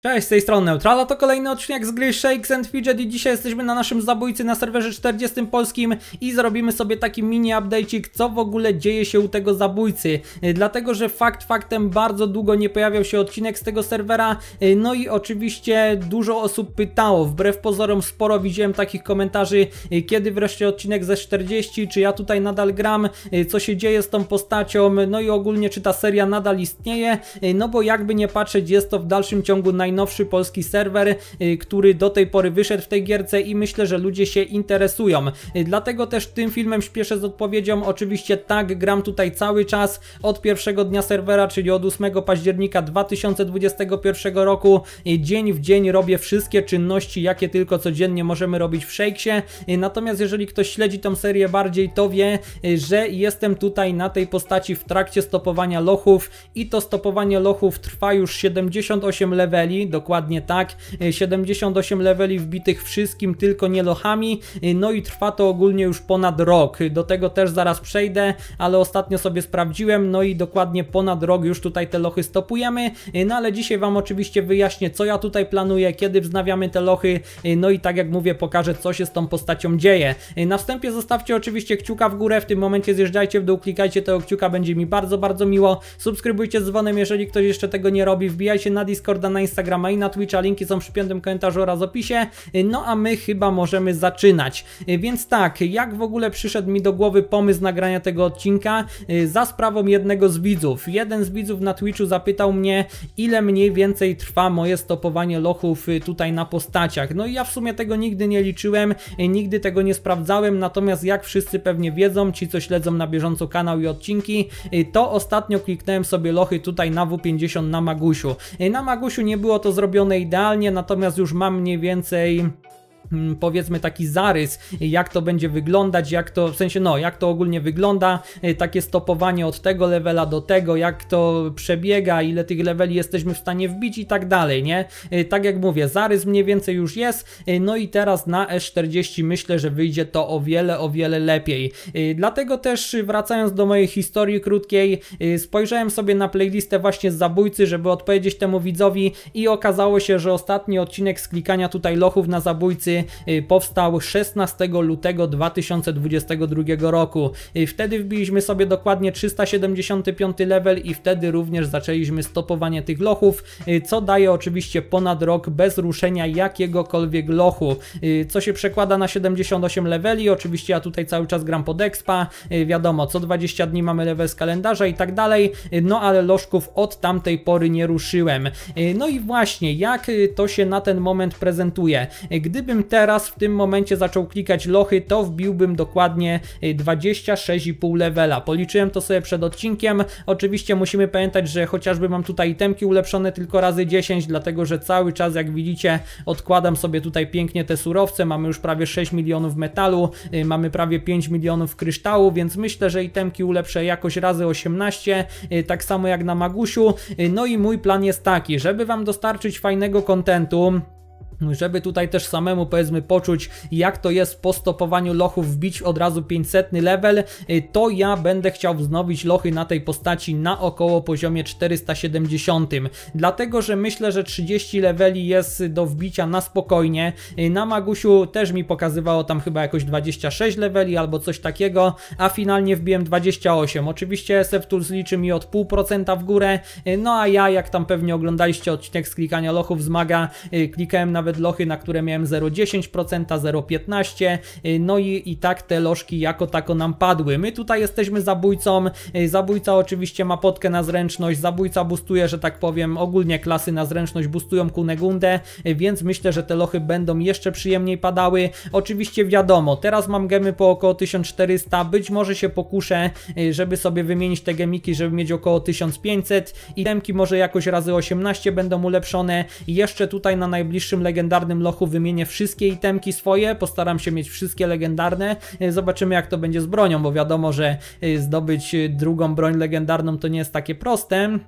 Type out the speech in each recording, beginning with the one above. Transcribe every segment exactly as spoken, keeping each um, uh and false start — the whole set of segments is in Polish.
Cześć, z tej strony Neutrala, to kolejny odcinek z gry Shakes and Fidget i dzisiaj jesteśmy na naszym zabójcy na serwerze czterdziestym polskim i zrobimy sobie taki mini update'cik, co w ogóle dzieje się u tego zabójcy. Dlatego, że fakt faktem bardzo długo nie pojawiał się odcinek z tego serwera, no i oczywiście dużo osób pytało, wbrew pozorom sporo widziałem takich komentarzy, kiedy wreszcie odcinek ze czterdziestu, czy ja tutaj nadal gram, co się dzieje z tą postacią, no i ogólnie czy ta seria nadal istnieje, no bo jakby nie patrzeć, jest to w dalszym ciągu najnowszy polski serwer, który do tej pory wyszedł w tej gierce i myślę, że ludzie się interesują. Dlatego też tym filmem śpieszę z odpowiedzią. Oczywiście tak, gram tutaj cały czas od pierwszego dnia serwera, czyli od ósmego października dwa tysiące dwudziestego pierwszego roku. Dzień w dzień robię wszystkie czynności, jakie tylko codziennie możemy robić w Shakesie. Natomiast jeżeli ktoś śledzi tą serię bardziej, to wie, że jestem tutaj na tej postaci w trakcie stopowania lochów i to stopowanie lochów trwa już siedemdziesiąt osiem leveli. Dokładnie tak, siedemdziesiąt osiem leveli wbitych wszystkim, tylko nie lochami, no i trwa to ogólnie już ponad rok. Do tego też zaraz przejdę, ale ostatnio sobie sprawdziłem, no i dokładnie ponad rok już tutaj te lochy stopujemy, no ale dzisiaj wam oczywiście wyjaśnię, co ja tutaj planuję, kiedy wznawiamy te lochy, no i tak jak mówię, pokażę, co się z tą postacią dzieje. Na wstępie zostawcie oczywiście kciuka w górę, w tym momencie zjeżdżajcie w dół, klikajcie tego kciuka, będzie mi bardzo, bardzo miło. Subskrybujcie z dzwonem, jeżeli ktoś jeszcze tego nie robi, wbijajcie na Discorda, na Instagrama i na Twitcha, linki są przy piątym komentarzu oraz opisie, no a my chyba możemy zaczynać. Więc tak, jak w ogóle przyszedł mi do głowy pomysł nagrania tego odcinka? Za sprawą jednego z widzów. Jeden z widzów na Twitchu zapytał mnie, ile mniej więcej trwa moje stopowanie lochów tutaj na postaciach. No i ja w sumie tego nigdy nie liczyłem, nigdy tego nie sprawdzałem, natomiast jak wszyscy pewnie wiedzą, ci co śledzą na bieżąco kanał i odcinki, to ostatnio kliknąłem sobie lochy tutaj na W pięćdziesiąt na Magusiu. Na Magusiu nie było to zrobione idealnie, natomiast już mam mniej więcej, powiedzmy, taki zarys, jak to będzie wyglądać, jak to, w sensie no, jak to ogólnie wygląda, takie stopowanie od tego levela do tego, jak to przebiega, ile tych leveli jesteśmy w stanie wbić i tak dalej, nie? Tak jak mówię, zarys mniej więcej już jest, no i teraz na S czterdzieści myślę, że wyjdzie to o wiele, o wiele lepiej. Dlatego też, wracając do mojej historii krótkiej, spojrzałem sobie na playlistę właśnie z zabójcy, żeby odpowiedzieć temu widzowi i okazało się, że ostatni odcinek z klikania tutaj lochów na zabójcy powstał szesnastego lutego dwa tysiące dwudziestego drugiego roku. Wtedy wbiliśmy sobie dokładnie trzysta siedemdziesiąty piąty level i wtedy również zaczęliśmy stopowanie tych lochów, co daje oczywiście ponad rok bez ruszenia jakiegokolwiek lochu, co się przekłada na siedemdziesiąt osiem leveli. Oczywiście ja tutaj cały czas gram pod expa, wiadomo, co dwadzieścia dni mamy level z kalendarza i tak dalej, no ale lożków od tamtej pory nie ruszyłem. No i właśnie, jak to się na ten moment prezentuje? Gdybym teraz w tym momencie zaczął klikać lochy, to wbiłbym dokładnie dwadzieścia sześć i pół levela. Policzyłem to sobie przed odcinkiem. Oczywiście musimy pamiętać, że chociażby mam tutaj itemki ulepszone tylko razy dziesięć, dlatego że cały czas, jak widzicie, odkładam sobie tutaj pięknie te surowce. Mamy już prawie sześć milionów metalu, mamy prawie pięć milionów kryształu, więc myślę, że itemki ulepszę jakoś razy osiemnaście, tak samo jak na Magusiu. No i mój plan jest taki, żeby wam dostarczyć fajnego kontentu, żeby tutaj też samemu, powiedzmy, poczuć, jak to jest po stopowaniu lochów wbić od razu pięćsetny level, to ja będę chciał wznowić lochy na tej postaci na około poziomie czterysta siedemdziesiątym. Dlatego, że myślę, że trzydzieści leveli jest do wbicia na spokojnie. Na Magusiu też mi pokazywało tam chyba jakoś dwadzieścia sześć leveli albo coś takiego, a finalnie wbiłem dwadzieścia osiem. Oczywiście S F Tools liczy mi od pół procenta w górę, no a ja, jak tam pewnie oglądaliście odcinek z klikania lochów z Maga, klikałem na nawet lochy, na które miałem zero przecinek dziesięć procent, zero przecinek piętnaście procent, no i, i tak te lożki jako tako nam padły. My tutaj jesteśmy zabójcą, zabójca oczywiście ma potkę na zręczność, zabójca boostuje, że tak powiem, ogólnie klasy na zręczność boostują Kunegundę, więc myślę, że te lochy będą jeszcze przyjemniej padały. Oczywiście wiadomo, teraz mam gemy po około tysiąc czterysta, być może się pokuszę, żeby sobie wymienić te gemiki, żeby mieć około tysiąc pięćset, itemki może jakoś razy osiemnaście będą ulepszone. Jeszcze tutaj na najbliższym legendarnym lochu wymienię wszystkie itemki swoje, postaram się mieć wszystkie legendarne, zobaczymy, jak to będzie z bronią, bo wiadomo, że zdobyć drugą broń legendarną to nie jest takie proste.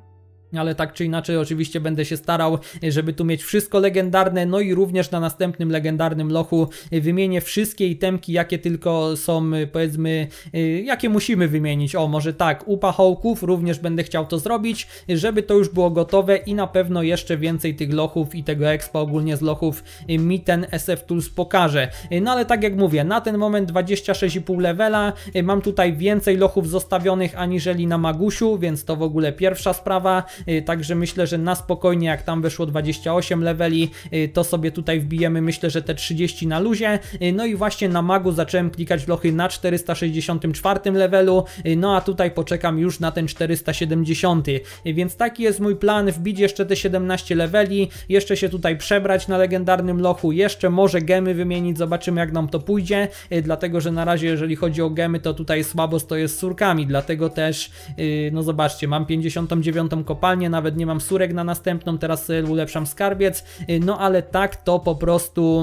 Ale tak czy inaczej oczywiście będę się starał, żeby tu mieć wszystko legendarne, no i również na następnym legendarnym lochu wymienię wszystkie itemki, jakie tylko są, powiedzmy, jakie musimy wymienić. O, może tak, u pachołków również będę chciał to zrobić, żeby to już było gotowe i na pewno jeszcze więcej tych lochów i tego expa ogólnie z lochów mi ten S F Tools pokaże. No ale tak jak mówię, na ten moment dwadzieścia sześć i pół levela, mam tutaj więcej lochów zostawionych aniżeli na Magusiu, więc to w ogóle pierwsza sprawa. Także myślę, że na spokojnie, jak tam wyszło dwadzieścia osiem leveli, to sobie tutaj wbijemy, myślę, że te trzydzieści na luzie. No i właśnie na Magu zacząłem klikać lochy na czterysta sześćdziesiątym czwartym levelu, no a tutaj poczekam już na ten czterysta siedemdziesiąty. Więc taki jest mój plan, wbić jeszcze te siedemnaście leveli, jeszcze się tutaj przebrać na legendarnym lochu, jeszcze może gemy wymienić, zobaczymy jak nam to pójdzie, dlatego że na razie jeżeli chodzi o gemy, to tutaj słabo stoję z surkami, dlatego też, no zobaczcie, mam pięćdziesiątą dziewiątą kopalnię, nawet nie mam surek na następną, teraz ulepszam skarbiec, no ale tak to po prostu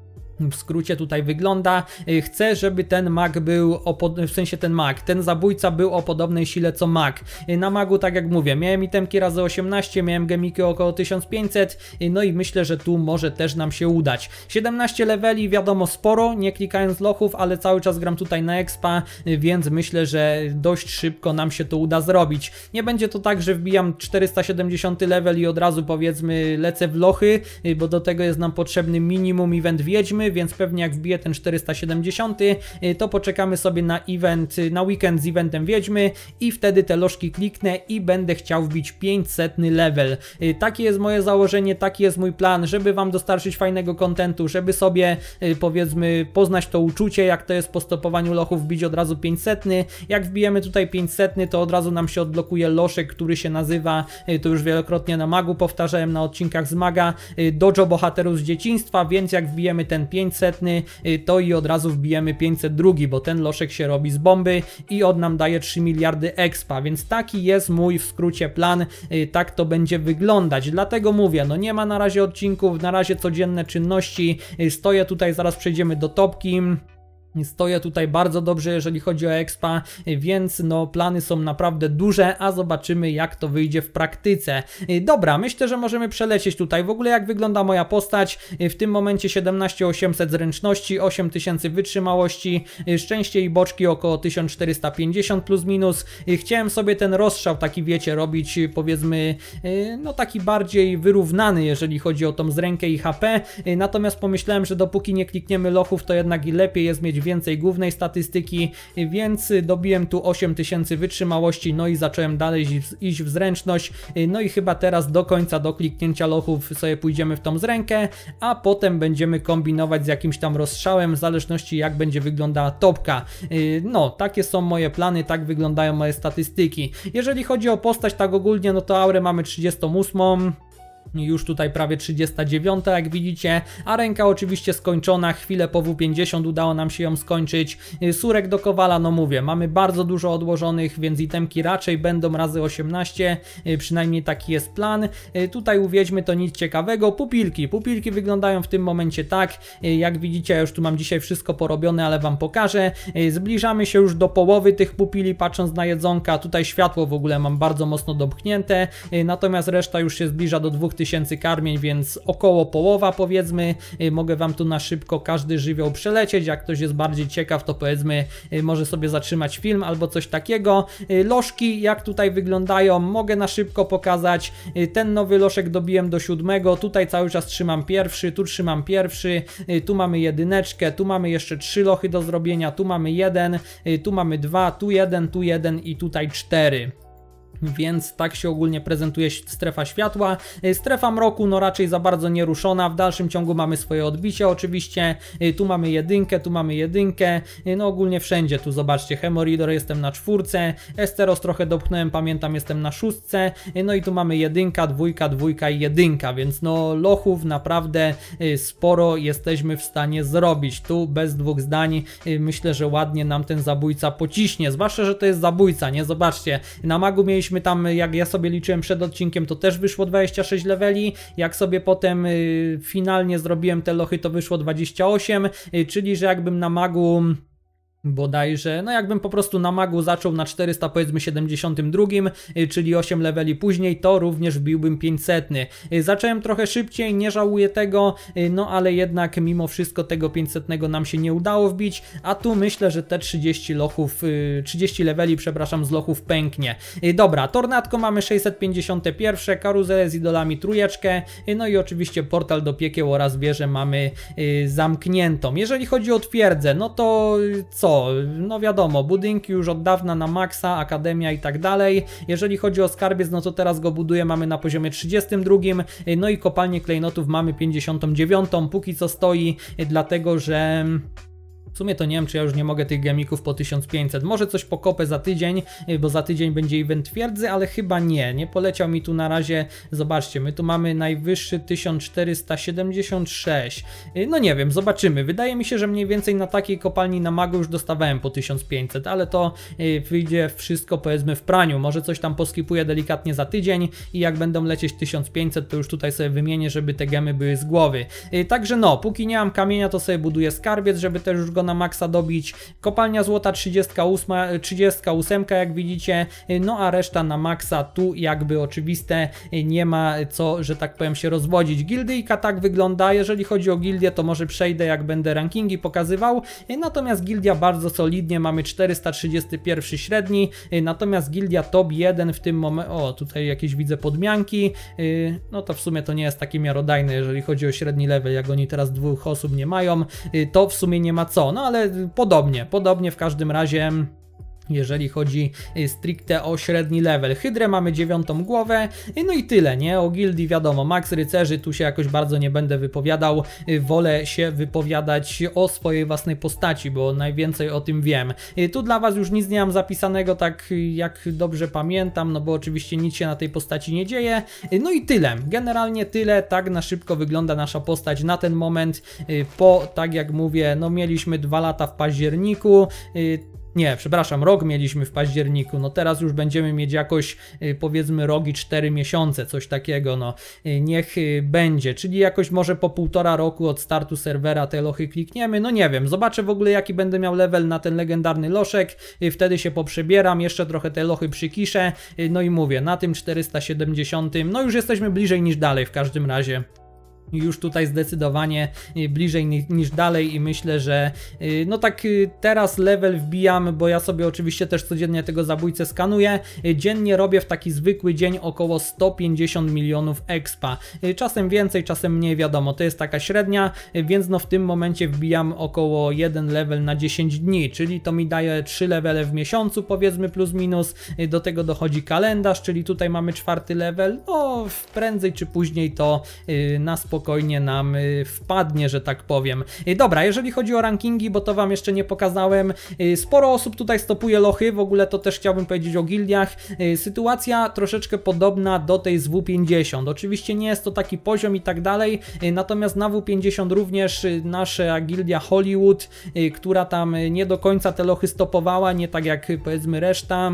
w skrócie tutaj wygląda. Chcę, żeby ten mag był, o w sensie ten mag, ten zabójca był o podobnej sile co mag. Na magu, tak jak mówię, miałem itemki razy osiemnaście, miałem gemiki około tysiąc pięćset, no i myślę, że tu może też nam się udać. siedemnaście leveli, wiadomo sporo, nie klikając lochów, ale cały czas gram tutaj na expa, więc myślę, że dość szybko nam się to uda zrobić. Nie będzie to tak, że wbijam czterysta siedemdziesiąty level i od razu powiedzmy lecę w lochy, bo do tego jest nam potrzebny minimum event wiedźmy, więc pewnie jak wbiję ten czterysta siedemdziesiąty, to poczekamy sobie na event, na weekend z eventem wiedźmy i wtedy te lożki kliknę i będę chciał wbić pięćsetny level. Takie jest moje założenie, taki jest mój plan, żeby wam dostarczyć fajnego kontentu, żeby sobie powiedzmy poznać to uczucie, jak to jest po stopowaniu lochów wbić od razu pięćsetny. Jak wbijemy tutaj pięćsetny, to od razu nam się odblokuje loszek, który się nazywa, to już wielokrotnie na magu powtarzałem na odcinkach z maga, Dojo Bohaterów z dzieciństwa, więc jak wbijemy ten pięćsetny, to i od razu wbijemy pięćset dwa, bo ten loszek się robi z bomby i on nam daje trzy miliardy expa, więc taki jest mój w skrócie plan, tak to będzie wyglądać, dlatego mówię, no nie ma na razie odcinków, na razie codzienne czynności, stoję tutaj, zaraz przejdziemy do topki. Stoję tutaj bardzo dobrze, jeżeli chodzi o expa, więc no plany są naprawdę duże, a zobaczymy jak to wyjdzie w praktyce. Dobra, myślę, że możemy przelecieć tutaj. W ogóle jak wygląda moja postać? W tym momencie siedemnaście tysięcy osiemset zręczności, osiem tysięcy wytrzymałości, szczęście i boczki około tysiąc czterysta pięćdziesiąt plus minus. Chciałem sobie ten rozstrzał taki, wiecie, robić powiedzmy, no taki bardziej wyrównany, jeżeli chodzi o tą zrękę i H P, natomiast pomyślałem, że dopóki nie klikniemy lochów, to jednak i lepiej jest mieć więcej głównej statystyki, więc dobiłem tu osiem tysięcy wytrzymałości, no i zacząłem dalej iść w zręczność, no i chyba teraz do końca, do kliknięcia lochów sobie pójdziemy w tą zrękę, a potem będziemy kombinować z jakimś tam rozstrzałem, w zależności jak będzie wyglądała topka. No, takie są moje plany, tak wyglądają moje statystyki. Jeżeli chodzi o postać tak ogólnie, no to aurę mamy trzydziestą ósmą. Już tutaj prawie trzydziesta dziewiąta, jak widzicie, a ręka oczywiście skończona, chwilę po W pięćdziesiąt udało nam się ją skończyć. Surek do Kowala, no mówię, mamy bardzo dużo odłożonych, więc itemki raczej będą razy osiemnaście, przynajmniej taki jest plan. Tutaj u wiedźmy to nic ciekawego. Pupilki, pupilki wyglądają w tym momencie tak, jak widzicie, ja już tu mam dzisiaj wszystko porobione, ale wam pokażę. Zbliżamy się już do połowy tych pupili, patrząc na jedzonka, tutaj światło w ogóle mam bardzo mocno dopchnięte, natomiast reszta już się zbliża do dwóch tysięcy karmień, więc około połowa powiedzmy. Mogę wam tu na szybko każdy żywioł przelecieć, jak ktoś jest bardziej ciekaw, to powiedzmy może sobie zatrzymać film albo coś takiego. Lożki jak tutaj wyglądają, mogę na szybko pokazać. Ten nowy loszek dobiłem do siódmego, tutaj cały czas trzymam pierwszy, tu trzymam pierwszy, tu mamy jedyneczkę, tu mamy jeszcze trzy lochy do zrobienia, tu mamy jeden, tu mamy dwa, tu jeden, tu jeden i tutaj cztery. Więc tak się ogólnie prezentuje strefa światła. Strefa mroku no raczej za bardzo nie ruszona, w dalszym ciągu mamy swoje odbicie oczywiście, tu mamy jedynkę, tu mamy jedynkę, no ogólnie wszędzie, tu zobaczcie, Hemoridor jestem na czwórce, Esteros trochę dopchnąłem, pamiętam jestem na szóstce, no i tu mamy jedynka, dwójka, dwójka i jedynka, więc no lochów naprawdę sporo jesteśmy w stanie zrobić, tu bez dwóch zdań myślę, że ładnie nam ten zabójca pociśnie, zwłaszcza, że to jest zabójca, nie? Zobaczcie, na magu mieliśmy tam, jak ja sobie liczyłem przed odcinkiem, to też wyszło dwadzieścia sześć leveli, jak sobie potem y, finalnie zrobiłem te lochy, to wyszło dwadzieścia osiem, y, czyli że jakbym na magu bodajże, no jakbym po prostu na magu zaczął na czterysta powiedzmy siedemdziesiątym drugim, czyli osiem leveli później, to również wbiłbym pięćset. Zacząłem trochę szybciej, nie żałuję tego, no ale jednak mimo wszystko tego pięćsetnego nam się nie udało wbić, a tu myślę, że te trzydzieści lochów, trzydzieści leveli, przepraszam, z lochów pęknie. Dobra, tornadko mamy sześćset pięćdziesiąt jeden, karuzelę z idolami trójeczkę, no i oczywiście portal do piekieł oraz wieżę mamy zamkniętą. Jeżeli chodzi o twierdzę, no to co? No wiadomo, budynki już od dawna na maksa, akademia i tak dalej. Jeżeli chodzi o skarbiec, no to teraz go buduję, mamy na poziomie trzydziestym drugim, no i kopalnię klejnotów mamy pięćdziesiątą dziewiątą, póki co stoi, dlatego że... W sumie to nie wiem, czy ja już nie mogę tych gemików po tysiąc pięćset. Może coś pokopę za tydzień, bo za tydzień będzie event twierdzy, ale chyba nie. Nie poleciał mi tu na razie. Zobaczcie, my tu mamy najwyższy tysiąc czterysta siedemdziesiąt sześć. No nie wiem, zobaczymy. Wydaje mi się, że mniej więcej na takiej kopalni na magu już dostawałem po tysiąc pięćset, ale to wyjdzie wszystko powiedzmy w praniu. Może coś tam poskipuję delikatnie za tydzień i jak będą lecieć tysiąc pięćset, to już tutaj sobie wymienię, żeby te gemy były z głowy. Także no, póki nie mam kamienia, to sobie buduję skarbiec, żeby też już go na maksa dobić. Kopalnia złota trzydzieści osiem, trzydzieści osiem jak widzicie, no a reszta na maksa, tu jakby oczywiste, nie ma co, że tak powiem, się rozwodzić. Gildyjka tak wygląda, jeżeli chodzi o gildię, to może przejdę jak będę rankingi pokazywał, natomiast gildia bardzo solidnie, mamy czterysta trzydzieści jeden średni, natomiast gildia top jeden w tym momencie, o tutaj jakieś widzę podmianki, no to w sumie to nie jest takie miarodajne, jeżeli chodzi o średni level, jak oni teraz dwóch osób nie mają, to w sumie nie ma co. No ale podobnie, podobnie w każdym razie, jeżeli chodzi stricte o średni level. Hydrę mamy dziewiątą głowę, no i tyle, nie? O gildii wiadomo, max rycerzy, tu się jakoś bardzo nie będę wypowiadał, wolę się wypowiadać o swojej własnej postaci, bo najwięcej o tym wiem. Tu dla was już nic nie mam zapisanego, tak jak dobrze pamiętam, no bo oczywiście nic się na tej postaci nie dzieje, no i tyle, generalnie tyle, tak na szybko wygląda nasza postać na ten moment, po, tak jak mówię, no mieliśmy dwa lata w październiku, Nie, przepraszam, rok mieliśmy w październiku, no teraz już będziemy mieć jakoś powiedzmy rok i cztery miesiące, coś takiego, no niech będzie, czyli jakoś może po półtora roku od startu serwera te lochy klikniemy, no nie wiem, zobaczę w ogóle jaki będę miał level na ten legendarny loszek, wtedy się poprzebieram, jeszcze trochę te lochy przykiszę, no i mówię, na tym czterysta siedemdziesiątym, no już jesteśmy bliżej niż dalej w każdym razie. Już tutaj zdecydowanie bliżej niż dalej i myślę, że no tak teraz level wbijam, bo ja sobie oczywiście też codziennie tego zabójcę skanuję. Dziennie robię w taki zwykły dzień około sto pięćdziesiąt milionów expa. Czasem więcej, czasem mniej, wiadomo, to jest taka średnia, więc no w tym momencie wbijam około jeden level na dziesięć dni, czyli to mi daje trzy levele w miesiącu powiedzmy plus minus. Do tego dochodzi kalendarz, czyli tutaj mamy czwarty level, no prędzej czy później to na spokojnie spokojnie nam wpadnie, że tak powiem. Dobra, jeżeli chodzi o rankingi, bo to wam jeszcze nie pokazałem, sporo osób tutaj stopuje lochy, w ogóle to też chciałbym powiedzieć o gildiach. Sytuacja troszeczkę podobna do tej z W pięćdziesiąt. Oczywiście nie jest to taki poziom i tak dalej, natomiast na W pięćdziesiąt również nasza gildia Hollywood, która tam nie do końca te lochy stopowała, nie tak jak powiedzmy reszta,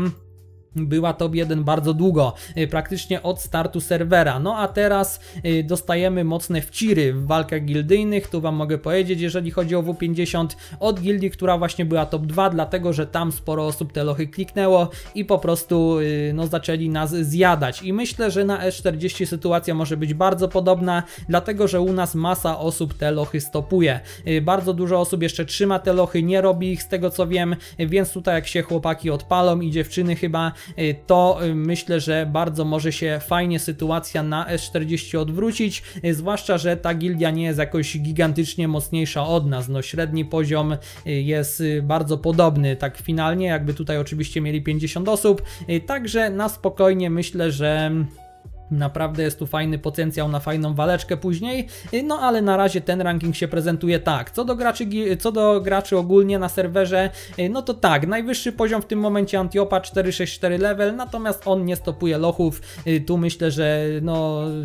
była top jeden bardzo długo, praktycznie od startu serwera. No a teraz dostajemy mocne wciry w walkach gildyjnych, tu wam mogę powiedzieć, jeżeli chodzi o W pięćdziesiąt, od gildii, która właśnie była top dwa, dlatego że tam sporo osób te lochy kliknęło i po prostu no, zaczęli nas zjadać. I myślę, że na S czterdzieści sytuacja może być bardzo podobna, dlatego że u nas masa osób te lochy stopuje. Bardzo dużo osób jeszcze trzyma te lochy, nie robi ich z tego co wiem, więc tutaj jak się chłopaki odpalą i dziewczyny chyba, to myślę, że bardzo może się fajnie sytuacja na S czterdzieści odwrócić, zwłaszcza, że ta gildia nie jest jakoś gigantycznie mocniejsza od nas, no średni poziom jest bardzo podobny, tak finalnie, jakby tutaj oczywiście mieli pięćdziesiąt osób, także na spokojnie myślę, że naprawdę jest tu fajny potencjał na fajną waleczkę później, no ale na razie ten ranking się prezentuje tak. Co do graczy, co do graczy ogólnie na serwerze, no to tak, najwyższy poziom w tym momencie Antiopa czterysta sześćdziesiąt cztery level, natomiast on nie stopuje lochów, tu myślę, że no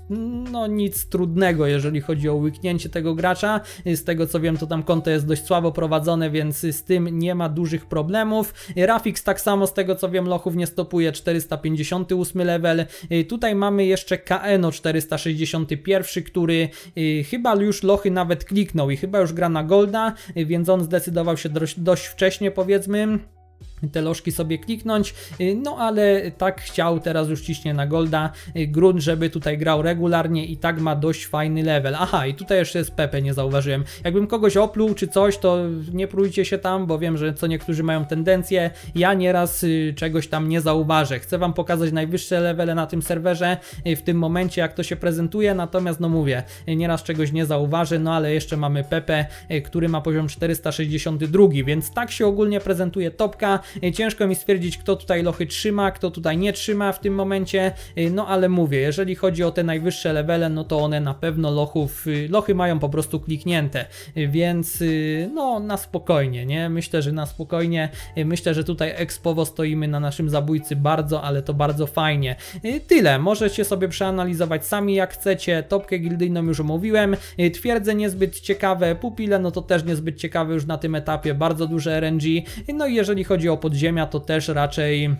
no nic trudnego, jeżeli chodzi o łyknięcie tego gracza. Z tego co wiem, to tam konto jest dość słabo prowadzone, więc z tym nie ma dużych problemów. Rafix tak samo, z tego co wiem, lochów nie stopuje, czterysta pięćdziesiąty ósmy level. Tutaj mamy jeszcze Kaeno czterysta sześćdziesiąty pierwszy, który chyba już lochy nawet kliknął i chyba już gra na golda, więc on zdecydował się dość, dość wcześnie, powiedzmy, te lożki sobie kliknąć, no ale tak chciał, teraz już ciśnie na golda. Grunt, żeby tutaj grał regularnie i tak ma dość fajny level. Aha, i tutaj jeszcze jest Pepe, nie zauważyłem. Jakbym kogoś opluł czy coś, to nie prójcie się tam, bo wiem, że co niektórzy mają tendencję. Ja nieraz czegoś tam nie zauważę. Chcę wam pokazać najwyższe levele na tym serwerze w tym momencie, jak to się prezentuje, natomiast no mówię, nieraz czegoś nie zauważę, no ale jeszcze mamy Pepe, który ma poziom czterysta sześćdziesiąty drugi, więc tak się ogólnie prezentuje topka. Ciężko mi stwierdzić, kto tutaj lochy trzyma, kto tutaj nie trzyma w tym momencie, no ale mówię, jeżeli chodzi o te najwyższe levele, no to one na pewno lochów, lochy mają po prostu kliknięte, więc no na spokojnie, nie? Myślę, że na spokojnie, myślę, że tutaj ekspowo stoimy na naszym zabójcy bardzo, ale to bardzo fajnie. Tyle, możecie sobie przeanalizować sami jak chcecie, topkę gildyjną już omówiłem, twierdzę niezbyt ciekawe, pupile no to też niezbyt ciekawe już na tym etapie, bardzo duże R N G, no i jeżeli chodzi o podziemia, to też raczej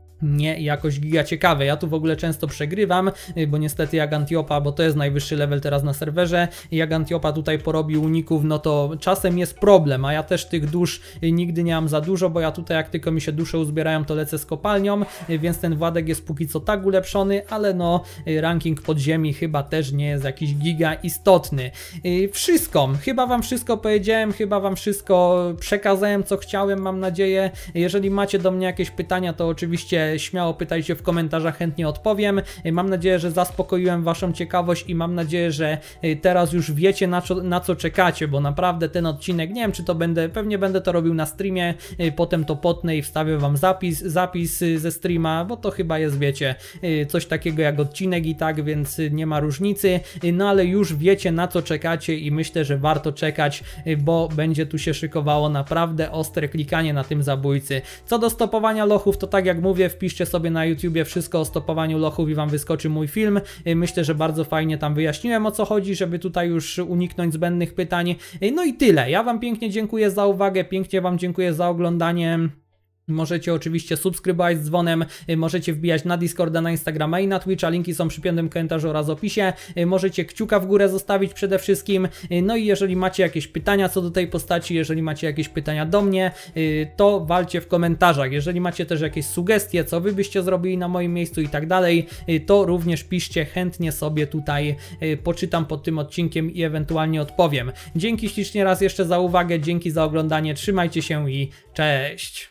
nie jakoś giga ciekawe. Ja tu w ogóle często przegrywam, bo niestety jak Antiopa, bo to jest najwyższy level teraz na serwerze, jak Antiopa tutaj porobi uników, no to czasem jest problem, a ja też tych dusz nigdy nie mam za dużo, bo ja tutaj jak tylko mi się dusze uzbierają, to lecę z kopalnią, więc ten Władek jest póki co tak ulepszony, ale no ranking podziemi chyba też nie jest jakiś giga istotny. Wszystko, chyba wam wszystko powiedziałem, chyba wam wszystko przekazałem, co chciałem, mam nadzieję. Jeżeli macie do mnie jakieś pytania, to oczywiście śmiało pytajcie w komentarzach, chętnie odpowiem. Mam nadzieję, że zaspokoiłem waszą ciekawość i mam nadzieję, że teraz już wiecie, na co, na co czekacie, bo naprawdę ten odcinek, nie wiem czy to będę, pewnie będę to robił na streamie, potem to potnę i wstawię wam zapis, zapis ze streama, bo to chyba jest, wiecie, coś takiego jak odcinek i tak, więc nie ma różnicy, no ale już wiecie, na co czekacie i myślę, że warto czekać, bo będzie tu się szykowało naprawdę ostre klikanie na tym zabójcy. Co do stopowania lochów, to tak jak mówię, wpiszcie sobie na YouTubie wszystko o stopowaniu lochów i wam wyskoczy mój film. Myślę, że bardzo fajnie tam wyjaśniłem, o co chodzi, żeby tutaj już uniknąć zbędnych pytań. No i tyle. Ja wam pięknie dziękuję za uwagę, pięknie wam dziękuję za oglądanie. Możecie oczywiście subskrybować z dzwonem, możecie wbijać na Discorda, na Instagrama i na Twitcha, linki są przy piątym komentarzu oraz opisie. Możecie kciuka w górę zostawić przede wszystkim, no i jeżeli macie jakieś pytania co do tej postaci, jeżeli macie jakieś pytania do mnie, to walcie w komentarzach. Jeżeli macie też jakieś sugestie, co wy byście zrobili na moim miejscu i tak dalej, to również piszcie, chętnie sobie tutaj poczytam pod tym odcinkiem i ewentualnie odpowiem. Dzięki ślicznie raz jeszcze za uwagę, dzięki za oglądanie, trzymajcie się i cześć!